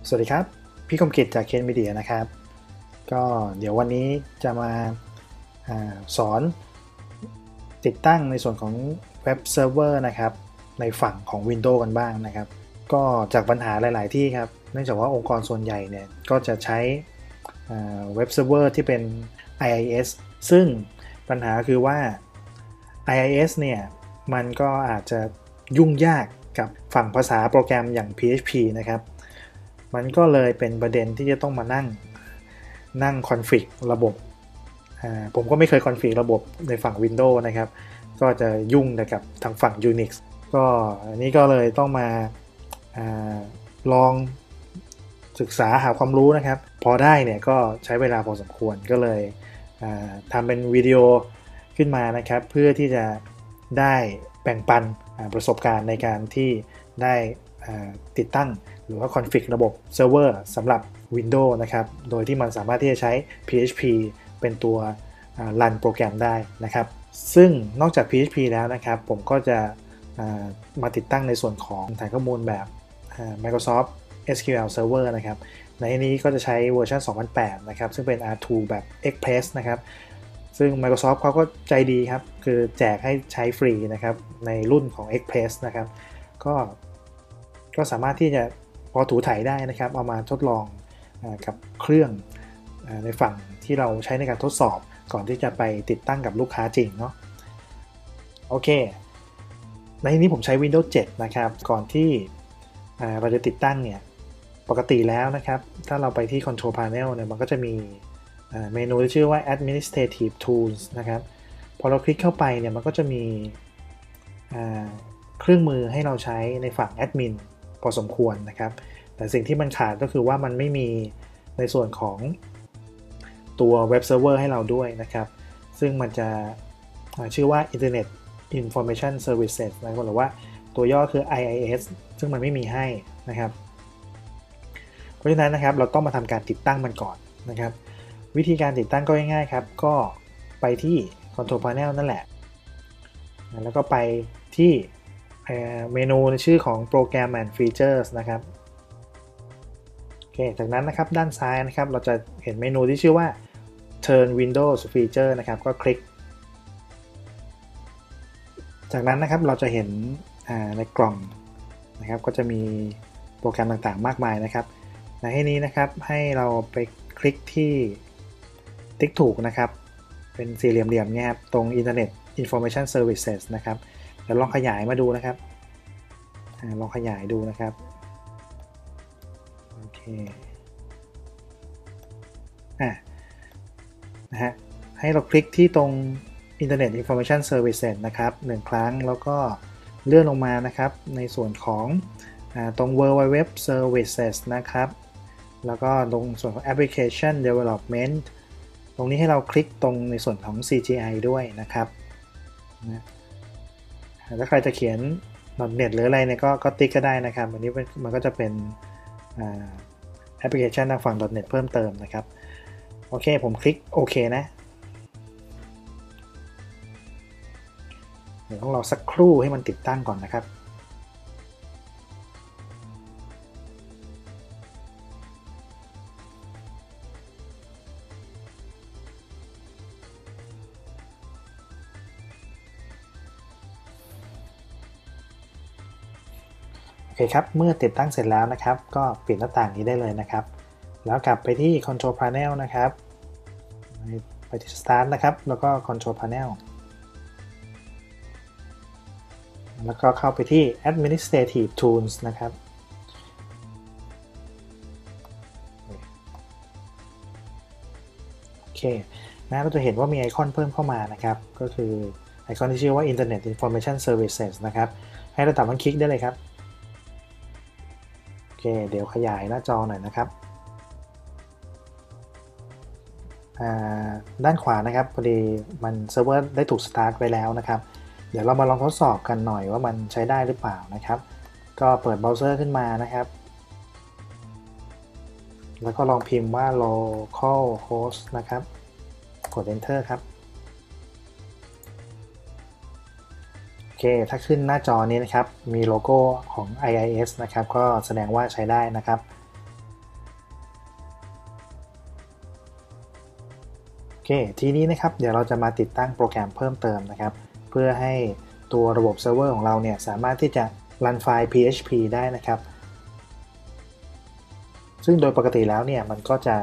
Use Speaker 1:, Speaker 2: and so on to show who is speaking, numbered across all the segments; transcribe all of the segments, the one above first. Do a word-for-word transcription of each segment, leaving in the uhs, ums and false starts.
Speaker 1: สวัสดีครับพี่คมกิจจากเคนมีเดียนะครับก็เดี๋ยววันนี้จะมาอาสอนติดตั้งในส่วนของเว็บเซิร์ฟเวอร์นะครับในฝั่งของ Windows กันบ้างนะครับก็จากปัญหาหลายๆที่ครับเนื่องจากว่าองค์กรส่วนใหญ่เนี่ยก็จะใช้เว็บเซิร์ฟเวอร์ที่เป็น ไอ ไอ เอส ซึ่งปัญหาคือว่า ไอ ไอ เอส เนี่ยมันก็อาจจะยุ่งยากกับฝั่งภาษาโปรแกรมอย่าง พี เอช พี นะครับมันก็เลยเป็นประเด็นที่จะต้องมานั่งนั่งคอนฟิกระบบผมก็ไม่เคยคอนฟิกระบบในฝั่ง Windows นะครับก็จะยุ่งแต่กับทางฝั่ง Unix ก็อันนี้ก็เลยต้องมาอาลองศึกษาหาความรู้นะครับพอได้เนี่ยก็ใช้เวลาพอสมควรก็เลยทำเป็นวิดีโอขึ้นมานะครับเพื่อที่จะได้แบ่งปันประสบการณ์ในการที่ได้ติดตั้งหรือว่าคอนฟิกระบบเซิร์ฟเวอร์สำหรับ Windows นะครับโดยที่มันสามารถที่จะใช้ พี เอช พี เป็นตัวรันโปรแกรมได้นะครับซึ่งนอกจาก พี เอช พี แล้วนะครับผมก็จะมาติดตั้งในส่วนของฐานข้อมูลแบบ Microsoft เอส คิว แอล Server นะครับในนี้ก็จะใช้เวอร์ชันสองพันแปดนะครับซึ่งเป็น อาร์ ทู แบบ Express นะครับซึ่ง Microsoft เขาก็ใจดีครับคือแจกให้ใช้ฟรีนะครับในรุ่นของ Express นะครับก็ก็สามารถที่จะพอถูถ่ายได้นะครับเอามาทดลองกับเครื่องในฝั่งที่เราใช้ในการทดสอบก่อนที่จะไปติดตั้งกับลูกค้าจริงเนาะโอเคในนี้ผมใช้ Windows เซเว่น นะครับก่อนที่เราจะติดตั้งเนี่ยปกติแล้วนะครับถ้าเราไปที่ Control Panel เนี่ยมันก็จะมีเมนูที่ชื่อว่า Administrative Tools นะครับพอเราคลิกเข้าไปเนี่ยมันก็จะมีเครื่องมือให้เราใช้ในฝั่งแอดมินพอสมควรนะครับแต่สิ่งที่มันขาดก็คือว่ามันไม่มีในส่วนของตัวเว็บเซิร์ฟเวอร์ให้เราด้วยนะครับซึ่งมันจะชื่อว่า Internet Information Services นะหรือว่าตัวย่อคือ ไอ ไอ เอส ซึ่งมันไม่มีให้นะครับเพราะฉะนั้นนะครับเราต้องมาทำการติดตั้งมันก่อนนะครับวิธีการติดตั้งก็ง่ายๆครับก็ไปที่ Control Panel นั่นแหละแล้วก็ไปที่เมนูในชื่อของ Program and Features นะครับโอเคจากนั้นนะครับด้านซ้ายนะครับเราจะเห็นเมนูที่ชื่อว่า Turn Windows Feature นะครับก็คลิกจากนั้นนะครับเราจะเห็นในกล่องนะครับก็จะมีโปรแกรมต่างๆมากมายนะครับในที่นี้นะครับให้เราไปคลิกที่ติ๊กถูกนะครับเป็นสี่เหลี่ยมๆเนี่ยครับตรง Internet Information Services นะครับเดี๋ยวลองขยายมาดูนะครับลองขยายดูนะครับโอเคอ่ะนะฮะให้เราคลิกที่ตรง Internet Information Services นะครับหนึ่งครั้งแล้วก็เลื่อนลงมานะครับในส่วนของตรง World Wide Web Services นะครับแล้วก็ตรงส่วนของ Application Development ตรงนี้ให้เราคลิกตรงในส่วนของ ซี จี ไอ ด้วยนะครับนะถ้าใครจะเขียน .net หรืออะไรเนี่ยก็ก็ติ๊กก็ได้นะครับอันนี้มันก็จะเป็นแอปพลิเคชันทางฝั่ง .net เพิ่มเติมนะครับโอเคผมคลิกโอเคนะเดี๋ยวต้องรอสักครู่ให้มันติดตั้งก่อนนะครับโอเคครับเมื่อติดตั้งเสร็จแล้วนะครับก็ปิดหน้าต่างนี้ได้เลยนะครับแล้วกลับไปที่ Control Panel นะครับไปที่ Start นะครับแล้วก็ Control Panel แล้วก็เข้าไปที่ Administrative Tools นะครับโอเคนะเราจะเห็นว่ามีไอคอนเพิ่มเข้ามานะครับก็คือไอคอนที่ชื่อว่า Internet Information Services นะครับให้เราตัดมันคลิกได้เลยครับโอเคเดี๋ยวขยายหน้าจอหน่อยนะครับด้านขวานะครับพอดีมันเซิร์ฟเวอร์ได้ถูกสตาร์ทไว้แล้วนะครับเดี๋ยวเรามาลองทดสอบกันหน่อยว่ามันใช้ได้หรือเปล่านะครับก็เปิดเบราว์เซอร์ขึ้นมานะครับแล้วก็ลองพิมพ์ว่า localhost นะครับกด enter ครับโอเคถ้าขึ้นหน้าจอนี้นะครับมีโลโก้ของ ไอ ไอ เอส นะครับก็แสดงว่าใช้ได้นะครับเคทีนี้นะครับเดี๋ยวเราจะมาติดตั้งโปรแกรมเพิ่มเติมนะครับเพื่อให้ตัวระบบเซิร์ฟเวอร์ของเราเนี่ยสามารถที่จะรันไฟล์ พี เอช พี ได้นะครับซึ่งโดยปกติแล้วเนี่ยมันก็จะ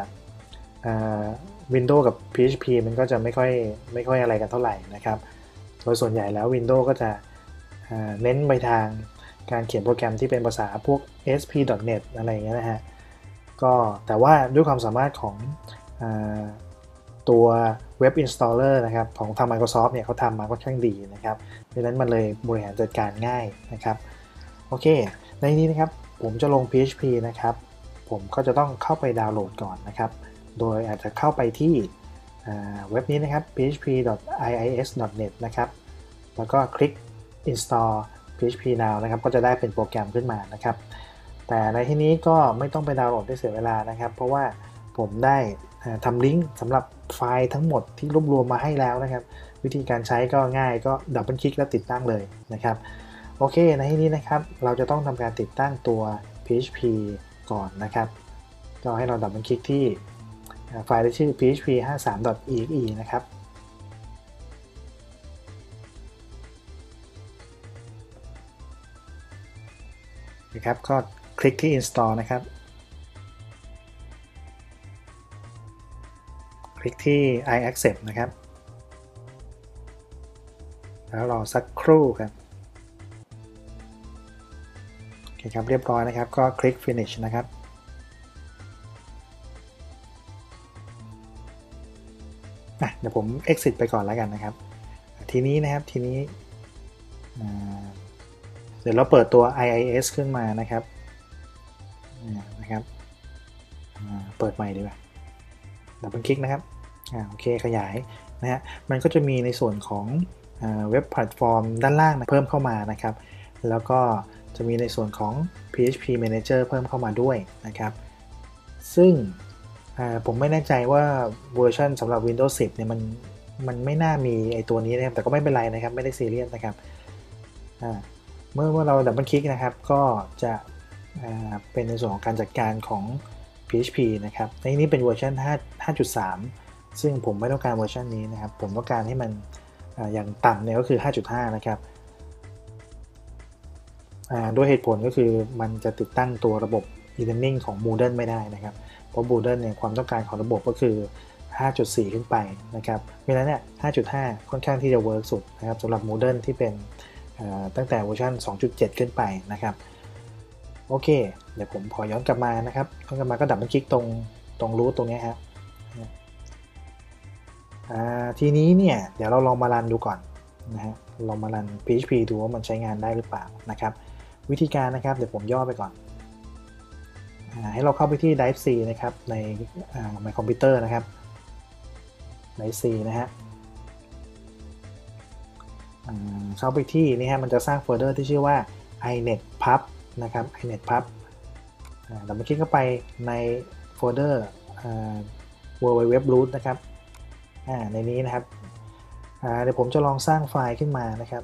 Speaker 1: Windows กับ พี เอช พี มันก็จะไม่ค่อยไม่ค่อยอะไรกันเท่าไหร่นะครับโดยส่วนใหญ่แล้ว Windows ก็จะเน้นไปทางการเขียนโปรแกรมที่เป็นภาษาพวก เอส พี ดอท เน็ต อะไรอย่างเงี้ยนะฮะก็แต่ว่าด้วยความสามารถของตัว Web Installer นะครับของทาง Microsoft เนี่ยเขาทำมาค่อนข้างดีนะครับดังนั้นมันเลยบริหารจัดการง่ายนะครับโอเคในนี้นะครับผมจะลง พี เอช พี นะครับผมก็จะต้องเข้าไปดาวน์โหลดก่อนนะครับโดยอาจจะเข้าไปที่เว็บนี้นะครับ พี เอช พี ดอท ไอ ไอ เอส ดอท เน็ต นะครับแล้วก็คลิก install พี เอช พี now นะครับก็จะได้เป็นโปรแกรมขึ้นมานะครับแต่ในที่นี้ก็ไม่ต้องไปดาวน์โหลดได้เสียเวลานะครับเพราะว่าผมได้ทำลิงก์สำหรับไฟล์ทั้งหมดที่รวบรวมมาให้แล้วนะครับวิธีการใช้ก็ง่ายก็ดับเบิลคลิกแล้วติดตั้งเลยนะครับโอเคในที่นี้นะครับเราจะต้องทำการติดตั้งตัว พี เอช พี ก่อนนะครับก็ให้เราดับเบิลคลิกที่ไฟล์ที่ชื่อ พี เอช พี ห้าสิบสาม ดอท อี เอ็กซ์ อี นะครับนะครับก็คลิกที่ install นะครับคลิกที่ I accept นะครับแล้วรอสักครู่ครับโอเคครับเรียบร้อยนะครับก็คลิก finish นะครับเดี๋ยวผม exit ไปก่อนแล้วกันนะครับทีนี้นะครับทีนี้เดี๋ยวเราเปิดตัว ไอ ไอ เอส ขึ้นมานะครับนะครับเปิดใหม่ดีกว่าดับเบิลคลิกนะครับโอเคขยายนะฮะมันก็จะมีในส่วนของเว็บแพลตฟอร์มด้านล่างเพิ่มเข้ามานะครับแล้วก็จะมีในส่วนของ พี เอช พี Manager เพิ่มเข้ามาด้วยนะครับซึ่งผมไม่แน่ใจว่าเวอร์ชันสำหรับ Windows สิบเนี่ยมันมันไม่น่ามีไอตัวนี้นะครับแต่ก็ไม่เป็นไรนะครับไม่ได้ซีเรียสนะครับเมื่อเมื่อเราดับเบิลคลิกนะครับก็จะเป็นในส่วนของการจัดการของ พี เอช พี นะครับในนี้เป็นเวอร์ชันห้าจุดสามซึ่งผมไม่ต้องการเวอร์ชันนี้นะครับผมต้องการให้มันอย่างต่ำเนี่ยก็คือ ห้าจุดห้า นะครับด้วยเหตุผลก็คือมันจะติดตั้งตัวระบบ e-learning ของ Moodle ไม่ได้นะครับเพราะ Moodle เนี่ยความต้องการของระบบก็คือ ห้าจุดสี่ ขึ้นไปนะครับเพราะฉะนั้นเนี่ย ห้าจุดห้า ค่อนข้างที่จะเวิร์กสุดนะครับสำหรับ Moodle ที่เป็นตั้งแต่เวอร์ชัน สองจุดเจ็ด ขึ้นไปนะครับโอเคเดี๋ยวผมขอย้อนกลับมานะครับย้อนกลับมาก็ดับเบิลคลิกตรงตรงรูทตรงนี้ครับทีนี้เนี่ยเดี๋ยวเราลองมารันดูก่อนนะฮะลองมารัน พี เอช พี ดูว่ามันใช้งานได้หรือเปล่านะครับวิธีการนะครับเดี๋ยวผมย่อไปก่อนให้เราเข้าไปที่ Drive C นะครับใน My Computer นะครับ Drive C นะฮะเข้าไปที่นี่ฮะมันจะสร้างโฟลเดอร์ที่ชื่อว่า inetpub นะครับ inetpub เรามาคลิกเข้าไปในโฟลเดอร์ www.root นะครับในนี้นะครับเดี๋ยวผมจะลองสร้างไฟล์ขึ้นมานะครับ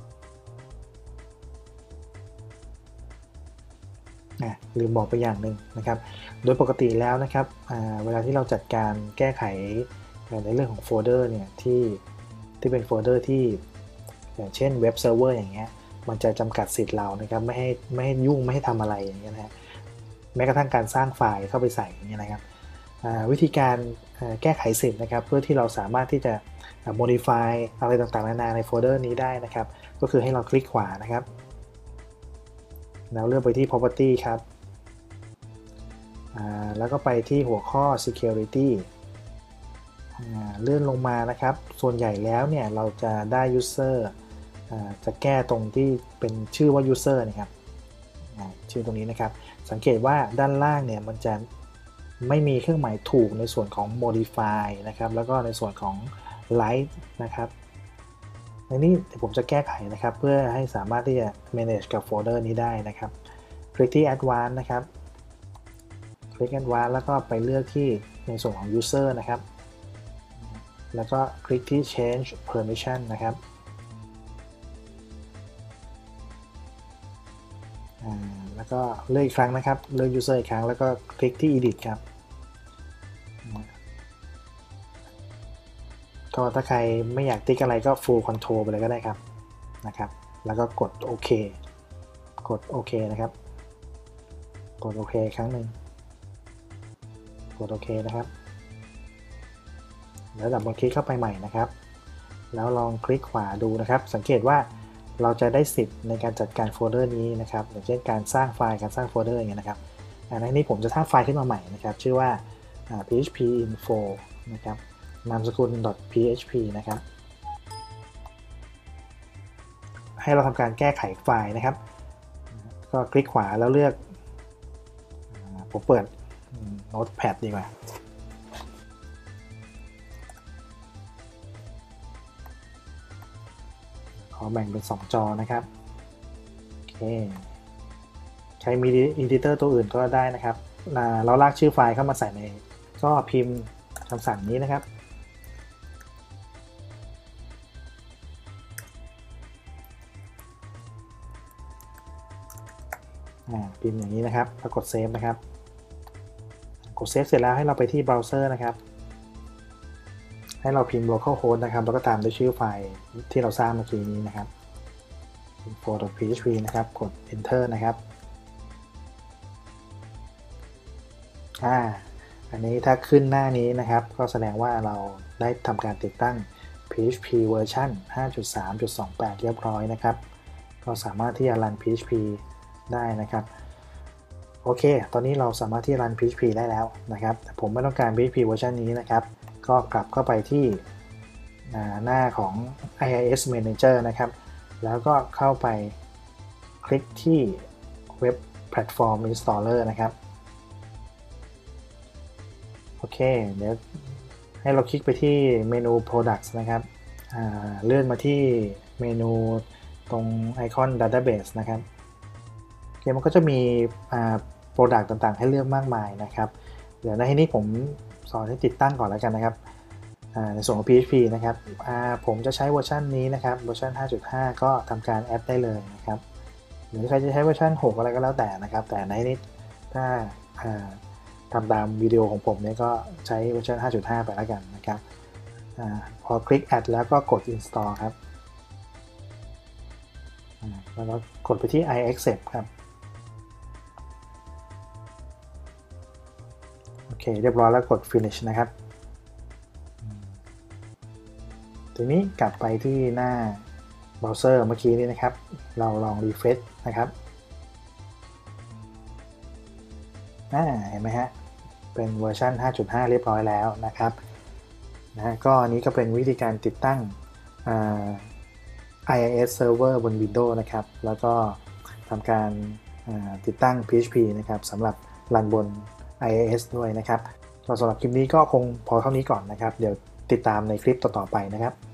Speaker 1: ลืมบอกไปอย่างหนึ่งนะครับโดยปกติแล้วนะครับเวลาที่เราจัดการแก้ไขในเรื่องของโฟลเดอร์เนี่ยที่ที่เป็นโฟลเดอร์ที่อย่างเช่นเว็บเซิร์ฟเวอร์อย่างเงี้ยมันจะจำกัดสิทธิ์เรานะครับไม่ให้ไม่ให้ยุ่งไม่ให้ทำอะไรอย่างเงี้ยนะฮะแม้กระทั่งการสร้างไฟล์เข้าไปใส่อย่างเงี้ยนะครับวิธีการแก้ไขสิทธิ์นะครับเพื่อที่เราสามารถที่จะ modify อะไรต่างๆนานาในโฟลเดอร์นี้ได้นะครับก็คือให้เราคลิกขวานะครับแล้วเลือกไปที่ property ครับแล้วก็ไปที่หัวข้อ security เลื่อนลงมานะครับส่วนใหญ่แล้วเนี่ยเราจะได้ user จะแก้ตรงที่เป็นชื่อว่า user นะครับชื่อตรงนี้นะครับสังเกตว่าด้านล่างเนี่ยมันจะไม่มีเครื่องหมายถูกในส่วนของ modify นะครับแล้วก็ในส่วนของ light นะครับในนี้ผมจะแก้ไขนะครับเพื่อให้สามารถที่จะ manage กับโฟลเดอร์นี้ได้นะครับคลิกที่ advanced นะครับคลิก advanced แล้วก็ไปเลือกที่ในส่วนของ user นะครับแล้วก็คลิกที่ change permission นะครับแล้วก็เลือกอีกครั้งนะครับเลือก user อีกครั้งแล้วก็คลิกที่ edit ครับก็ถ้าใครไม่อยากติ๊กอะไรก็ full control ไปเลยก็ได้ครับนะครับแล้วก็กดโอเคกดโอเคนะครับกดโอเคครั้งหนึ่งกดโอเคนะครับแล้วดับเบิลคลิกเข้าไปใหม่นะครับแล้วลองคลิกขวาดูนะครับสังเกตว่าเราจะได้สิทธิ์ในการจัดการโฟลเดอร์นี้นะครับอย่างเช่นการสร้างไฟล์การสร้างโฟลเดอร์อย่างเงี้ยนะครับในนี้ผมจะสร้างไฟล์ขึ้นมาใหม่นะครับชื่อว่า phpinfo นะครับนามสกุล .php นะครับให้เราทำการแก้ไขไฟล์นะครับก็คลิกขวาแล้วเลือกผมเปิด Notepad ดีกว่าขอแบ่งเป็นสองจอนะครับโอเคใครมี editor ตัวอื่นก็ได้นะครับเราลากชื่อไฟล์เข้ามาใส่ในก็พิมพ์คำสั่งนี้นะครับพิมพ์อย่างนี้นะครับแล้วกดเซฟนะครับกดเซฟเสร็จแล้วให้เราไปที่เบราว์เซอร์นะครับให้เราพิมพ์ localhost นะครับแล้วก็ตามด้วยชื่อไฟล์ที่เราสร้างเมื่อกี้นี้นะครับ info.php นะครับกด enter นะครับอ่าอันนี้ถ้าขึ้นหน้านี้นะครับก็แสดงว่าเราได้ทำการติดตั้ง พี เอช พี เวอร์ชัน ห้าจุดสาม จุด สองแปด เรียบร้อยนะครับก็สามารถที่จะรัน พี เอช พี ได้นะครับโอเคตอนนี้เราสามารถที่รัน พี เอช พี ได้แล้วนะครับแต่ผมไม่ต้องการ พี เอช พี เวอร์ชันนี้นะครับก็กลับเข้าไปที่หน้าของ ไอ ไอ เอส Manager นะครับแล้วก็เข้าไปคลิกที่ Web Platform Installer นะครับโอเคเดี๋ยวให้เราคลิกไปที่เมนู Products นะครับเลื่อนมาที่เมนูตรงไอคอน Database นะครับโอเคมันก็จะมี Product ต่างๆให้เลือกมากมายนะครับเดี๋ยวในที่นี้ผมสอนให้ติดตั้งก่อนแล้วกันนะครับในส่วนของ พี เอช พี นะครับผมจะใช้เวอร์ชันนี้นะครับเวอร์ชัน ห้าจุดห้า ก็ทำการแอดได้เลยนะครับหรือใครจะใช้เวอร์ชันหกอะไรก็แล้วแต่นะครับแต่ในนี้ถ้าทำตามวิดีโอของผมเนี่ยก็ใช้เวอร์ชัน ห้าจุดห้า ไปแล้วกันนะครับอพอคลิก add แล้วก็กด install ครับแล้วก็กดไปที่ I accept ครับโอเคเรียบร้อยแล้วกด finish นะครับทีนี้กลับไปที่หน้าเบราว์เซอร์เมื่อกี้นี้นะครับเราลอง refresh นะครับอ่าเห็นไหมฮะเป็นเวอร์ชัน ห้าจุดห้า เรียบร้อยแล้วนะครับนะก็อันนี้ก็เป็นวิธีการติดตั้ง ไอ ไอ เอส Server บน Windows นะครับแล้วก็ทำการติดตั้ง พี เอช พี นะครับสำหรับรันบน ไอ ไอ เอส ด้วยนะครับสำหรับคลิปนี้ก็คงพอเท่านี้ก่อนนะครับเดี๋ยวติดตามในคลิปต่อๆไปนะครับ